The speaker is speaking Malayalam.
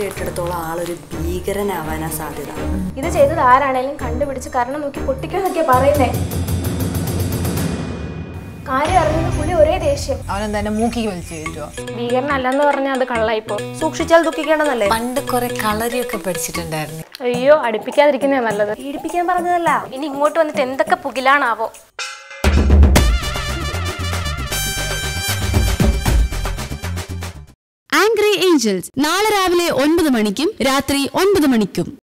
കേട്ടിടത്തോളം ആളൊരു ഭീകരനാവാനാ സാധ്യത. ഇത് ചെയ്തത് ആരാണേലും കണ്ടുപിടിച്ച് കാരണം നോക്കി പൊട്ടിക്കുമെന്നൊക്കെയാ പറയുന്നേ. കാര്യം അറിഞ്ഞത് പുലി ഒരേ ദേഷ്യം. അവനെന്താ മൂക്കിക്ക് വലിച്ചു കയറ്റുവോ? ഭീകരനല്ലെന്ന് പറഞ്ഞാൽ അത് കള്ളായിപ്പോ. സൂക്ഷിച്ചാൽ ദുഃഖിക്കേണ്ടെന്നല്ലേ? പണ്ട് കുറെ കളരിയൊക്കെ പഠിച്ചിട്ടുണ്ടായിരുന്നു. അയ്യോ, അടുപ്പിക്കാതിരിക്കുന്നേ നല്ലത്. പീഡിപ്പിക്കാൻ പറഞ്ഞതല്ല. ഇനി ഇങ്ങോട്ട് വന്നിട്ട് എന്തൊക്കെ പുകിലാണാവോ. ആംഗ്രി ഏഞ്ചൽസ് നാളെ രാവിലെ 9 മണിക്കും രാത്രി 9 മണിക്കും.